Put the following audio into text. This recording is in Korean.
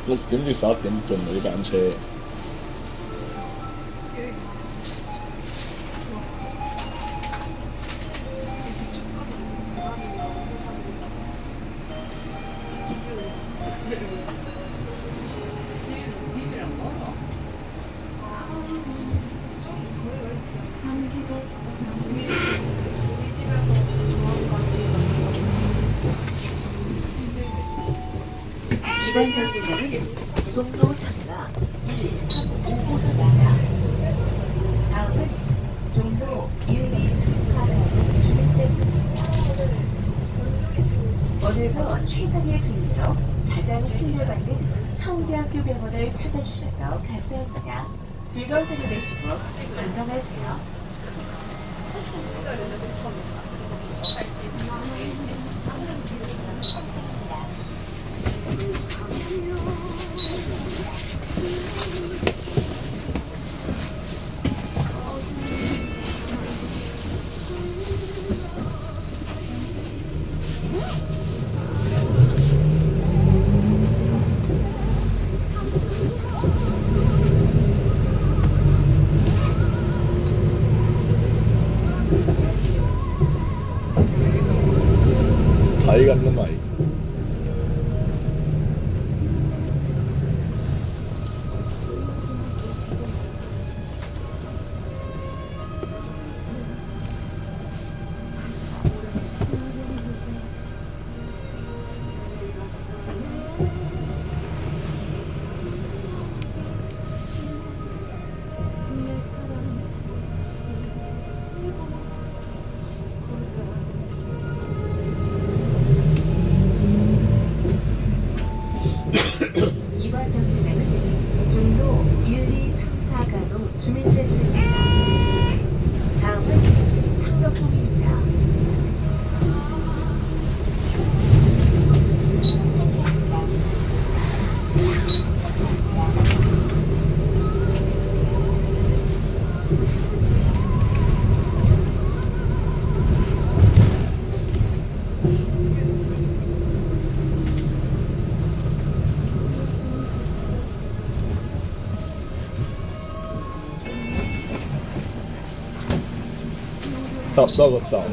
6點至11點半呢班車。 이번 결승전은 종로 3가 1, 3, 5호선입니다. 다음은 종로 1, 2, 3, 4가 주민센터입니다. 오늘도 최선의 진료로 가장 신뢰받는 서울대학교 병원을 찾아주셔서 감사합니다. 즐거운 하루 되시고 건강하세요. 睇緊啦咪。 이번 경기장은 종로 1, 2, 3, 4가로 주민센터입니다. 다음은 상덕동입니다. 搭多個站。